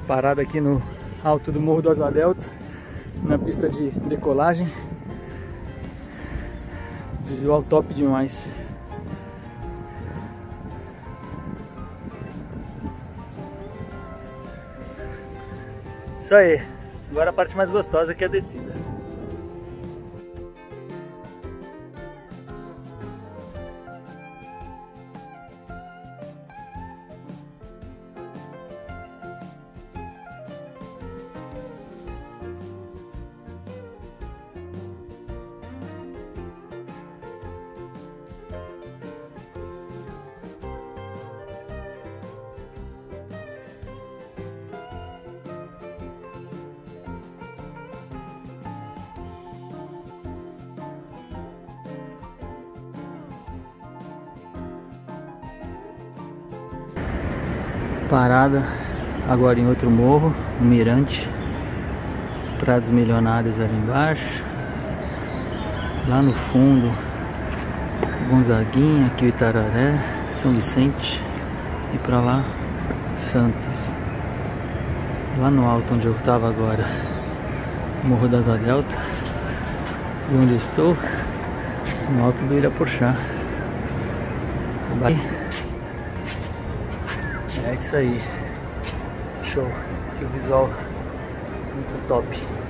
Parada aqui no alto do Morro do Asa Delta, na pista de decolagem. Visual top demais. Isso aí. Agora a parte mais gostosa que é a descida. Parada agora em outro morro, o Mirante, Praia dos Milionários ali embaixo. Lá no fundo, Gonzaguinha, aqui o Itararé, São Vicente e pra lá, Santos. Lá no alto onde eu estava agora, Morro da Asa Delta, e onde eu estou, no alto do Irapuxá. É isso aí, show, que visual muito top.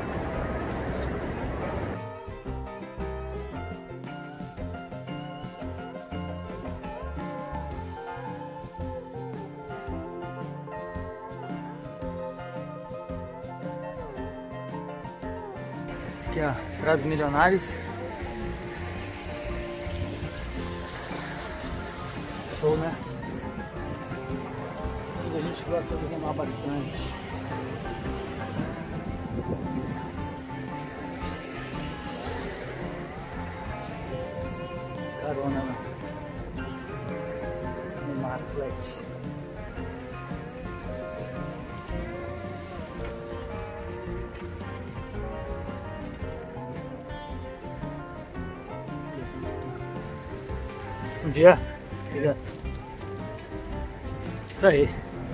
Aqui ó, Praia dos Milionários. Show, né? A gente gosta de remar bastante. Carona no mar flat. Bom dia. Isso aí.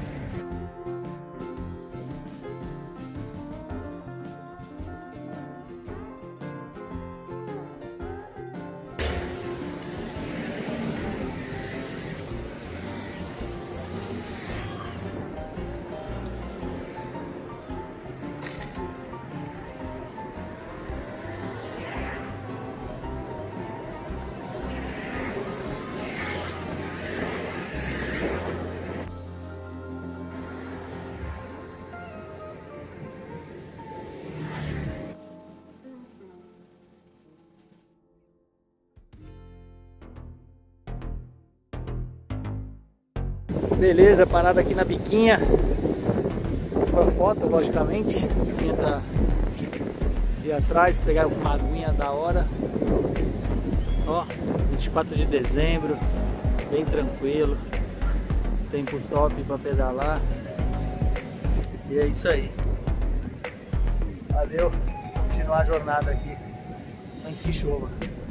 Beleza, parada aqui na biquinha pra foto, logicamente. A biquinha tá ali atrás, pegar uma aguinha da hora. Ó, 24 de dezembro, bem tranquilo, tempo top pra pedalar. E é isso aí. Valeu, continuar a jornada aqui antes que chova.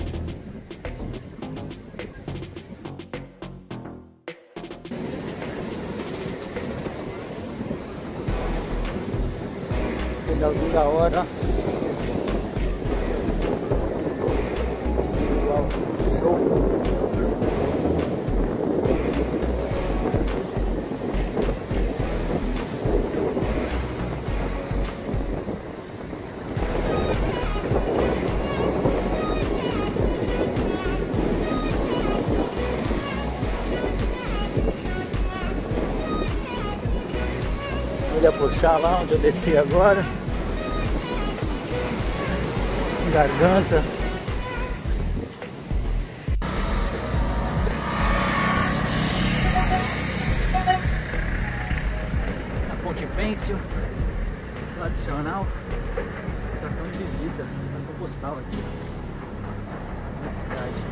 Pedalzinho da hora. Uau, show. Eu ia puxar lá onde eu desci agora. Garganta. A Ponte Pêncil, tradicional, cartão de visita, cartão postal aqui na cidade.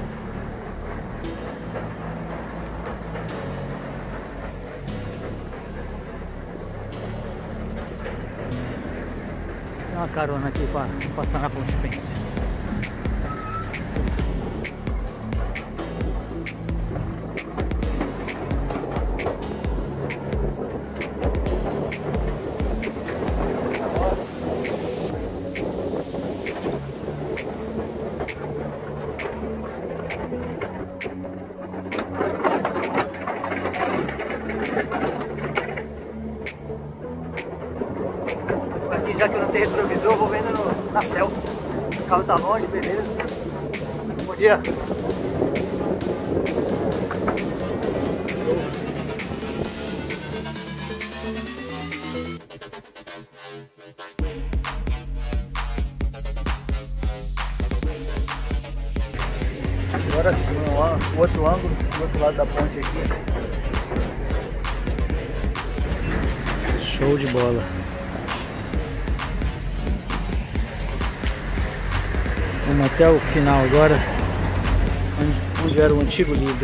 Tem uma carona aqui para passar na Ponte Pêncil. aqui, já que eu não tenho retrovisor, vou vendo na selfie. O carro tá longe, beleza. Bom dia. Agora sim, ó, o outro ângulo, do outro lado da ponte aqui. Show de bola. Vamos até o final agora, onde era o antigo Lido.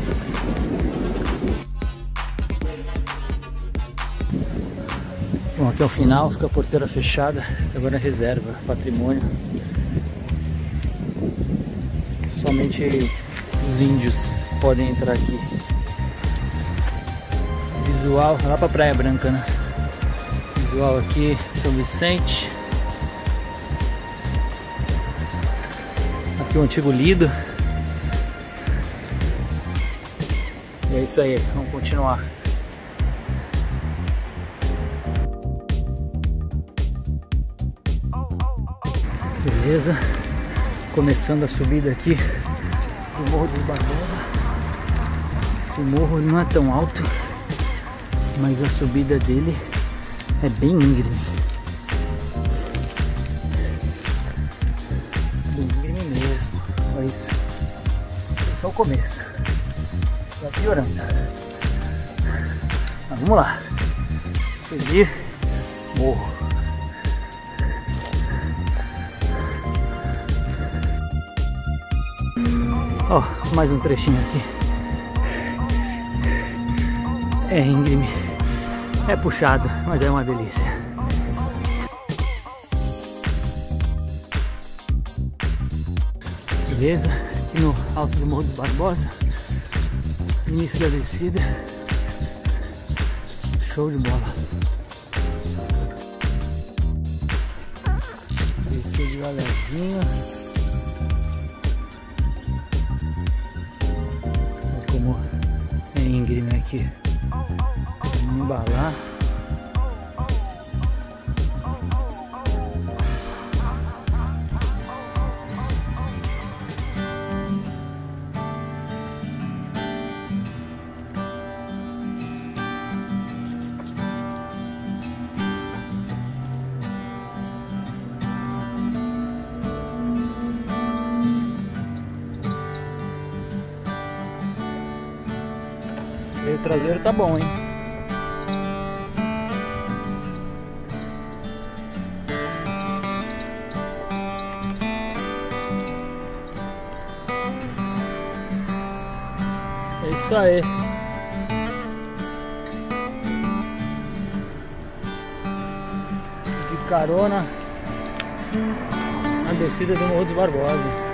Bom, aqui é o final, fica a porteira fechada, agora é reserva, patrimônio. Somente os índios podem entrar aqui. Visual, lá pra Praia Branca, né? Visual aqui, São Vicente. Aqui o antigo Lido. E é isso aí, vamos continuar. Beleza, começando a subida aqui do Morro dos Barbosa. Esse morro não é tão alto, mas a subida dele é bem íngreme. Bem íngreme mesmo, olha isso. É só o começo, tá piorando. Mas vamos lá, subir morro. Ó, mais um trechinho aqui. É íngreme, é puxado, mas é uma delícia. Beleza, aqui no alto do Morro dos Barbosa, início da descida. Show de bola. Descer devagarzinho. Como é íngreme aqui. Vamos embalar. O traseiro tá bom, hein? É isso aí. De carona na descida do Morro dos Barbosa.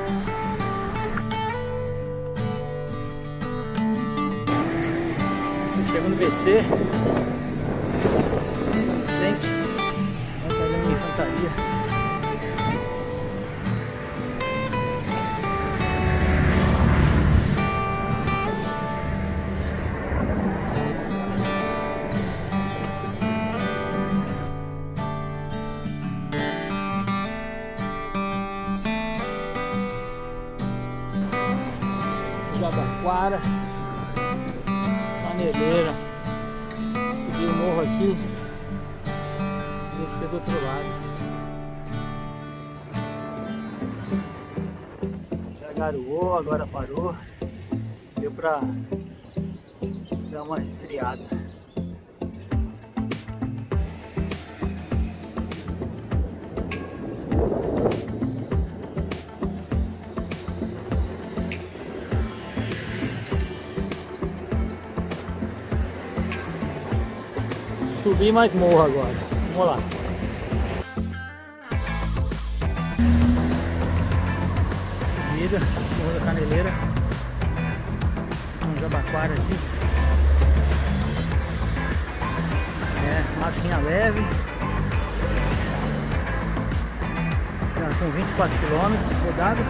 Segundo VC, Vicente, batalhão de infantaria. Jabaquara. Caneleira, subir o morro aqui, descer do outro lado. Já garoou, agora parou, deu pra dar uma esfriada. Subir mais morro agora. Vamos lá. Subida, Morro da Caneleira. Um Jabaquara aqui. Marchinha leve. Já são 24 km rodado.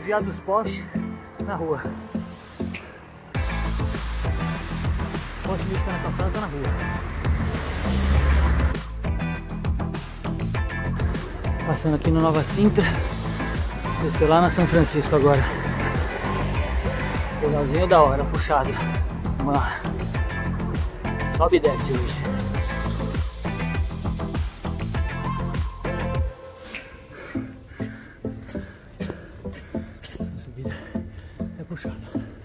desviar dos postes na rua. O poste que está na calçada está na rua. Passando aqui no Nova Sintra. Descer lá na São Francisco agora. Pedalzinho da hora, puxado. Vamos lá. Sobe e desce hoje. Essa subida é puxada.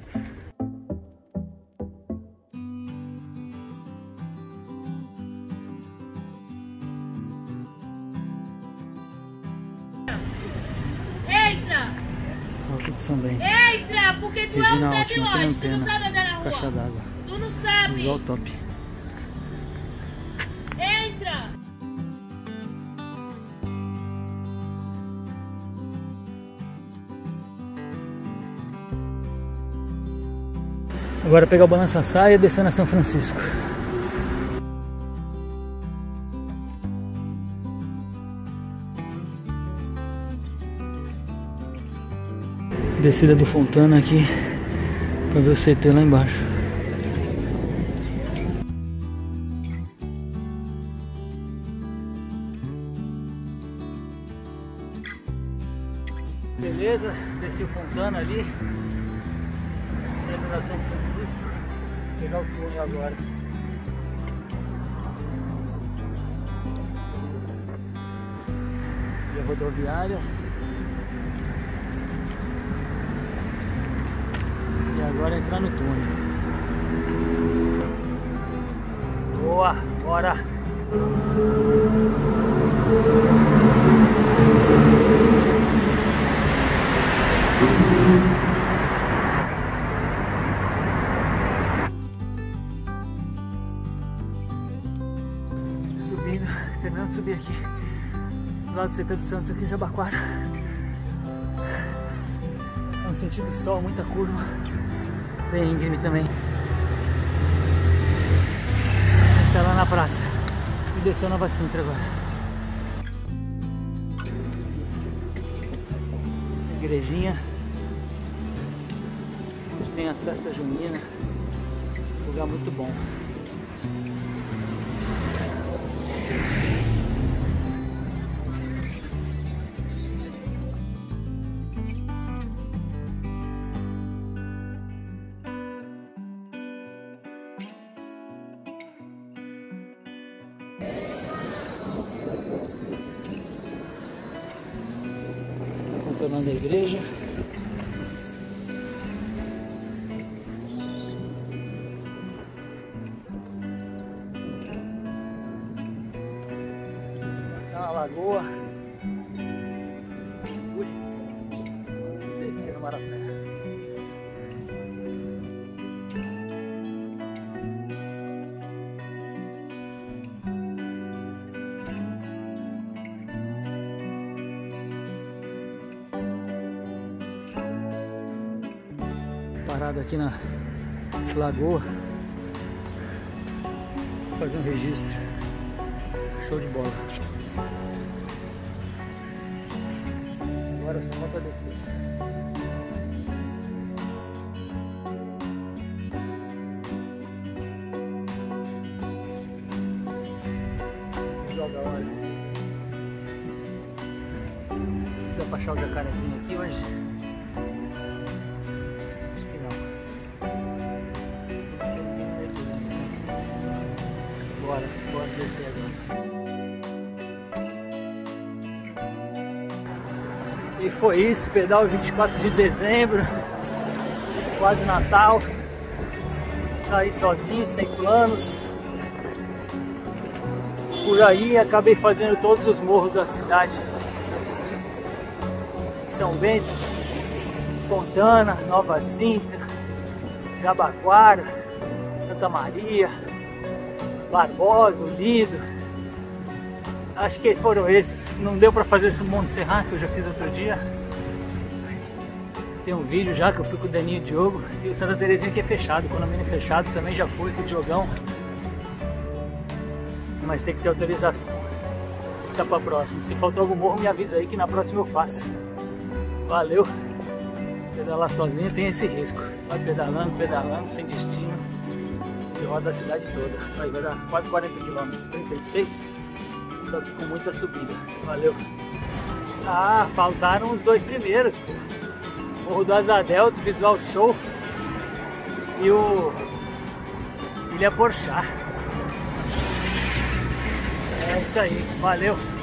Também. Entra, porque tu é um debilóide, tu não sabe andar na rua. Caixa d'água. Tu não sabe. Visual top. Entra. Agora pegar o Balança Saia e descer na São Francisco. Descida do Fontana aqui para ver o CT lá embaixo. Beleza, desci o Fontana ali, saindo da São Francisco, pegar o túnel agora. E a rodoviária. E agora entrar no túnel. Boa, bora! Subindo, terminando de subir aqui do lado do CT do Santos, aqui em Jabaquara. É um sentido sol, muita curva. Bem íngreme também. Descer lá na praça e desceu Nova Sintra agora. Igrejinha. Tem as festas juninas. Lugar muito bom. Contornando a igreja. Passar na lagoa. Ui. Descer no Marapé. Parado aqui na lagoa, fazer um registro. Show de bola. Agora só falta descer. Joga a hora. Dá pra achar o jacarezinho aqui hoje? Bora descer agora. E foi isso, pedal 24 de dezembro, quase Natal. Saí sozinho, sem planos. Por aí acabei fazendo todos os morros da cidade. São Bento, Fontana, Nova Sintra, Jabaquara, Santa Maria, Barbosa, Lido. Acho que foram esses. Não deu pra fazer esse Monte Serra que eu já fiz outro dia. Tem um vídeo já que eu fui com o Daninho e o Diogo. E o Santa Terezinha que é fechado, o condomínio é fechado. Também já fui com o Diogão. Mas tem que ter autorização. Fica pra próxima. Se faltou algum morro, me avisa aí que na próxima eu faço. Valeu! Pedalar sozinho tem esse risco. Vai pedalando, pedalando, sem destino. E roda a cidade toda. Vai dar quase 40 km, 36. Só que com muita subida. Valeu. Ah, faltaram os dois primeiros, pô. Morro do Asa Delta, Visual Show. E o Ilha Porchá. É isso aí, valeu.